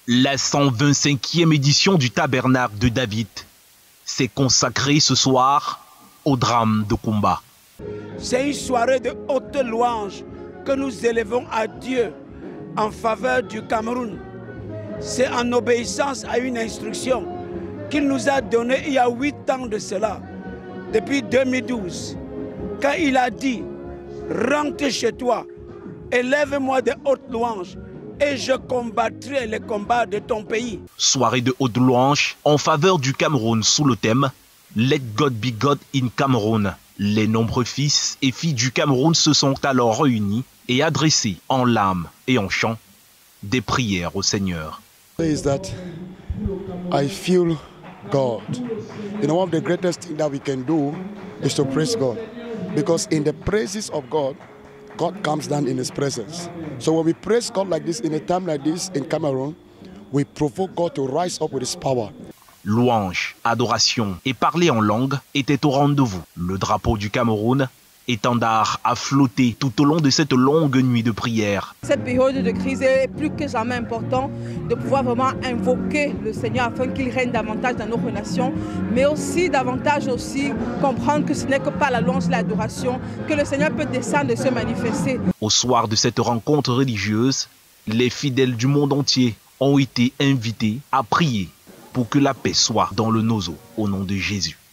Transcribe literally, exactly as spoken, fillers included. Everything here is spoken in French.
La cent vingt-cinquième édition du Tabernacle de David s'est consacrée ce soir au drame de combat. C'est une soirée de haute louange que nous élevons à Dieu en faveur du Cameroun. C'est en obéissance à une instruction qu'il nous a donnée il y a huit ans de cela, depuis deux mille douze, quand il a dit « Rentre chez toi, élève-moi de haute louange, et je combattrai les combats de ton pays. » Soirée de haute louange en faveur du Cameroun sous le thème « Let God be God in Cameroun ». Les nombreux fils et filles du Cameroun se sont alors réunis et adressés en larmes et en chant des prières au Seigneur. Is that I feel God. You know, one of the greatest things that we can do is to praise God, because in the praises of God, God comes down in His presence. So when we praise God like this in a time like this in Cameroon, we provoke God to rise up with His power. Louange, adoration et parler en langue étaient au rendez-vous. Le drapeau du Cameroun, étendard, a flotté tout au long de cette longue nuit de prière. Cette période de crise est plus que jamais important de pouvoir vraiment invoquer le Seigneur afin qu'il règne davantage dans nos nations, mais aussi davantage aussi comprendre que ce n'est que par la louange et l'adoration que le Seigneur peut descendre et se manifester. Au soir de cette rencontre religieuse, les fidèles du monde entier ont été invités à prier pour que la paix soit dans le Nozo au nom de Jésus.